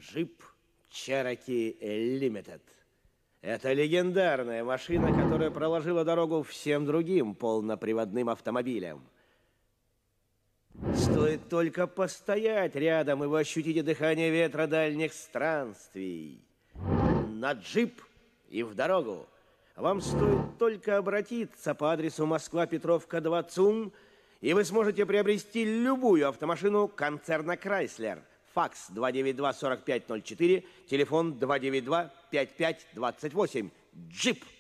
Jeep Cherokee Limited. Это легендарная машина, которая проложила дорогу всем другим полноприводным автомобилям. Стоит только постоять рядом, и вы ощутите дыхание ветра дальних странствий. На джип и в дорогу. Вам стоит только обратиться по адресу Москва, Петровка, 2 ЦУМ, и вы сможете приобрести любую автомашину концерна Chrysler. Факс 292-4504, телефон 292-5528. Джип.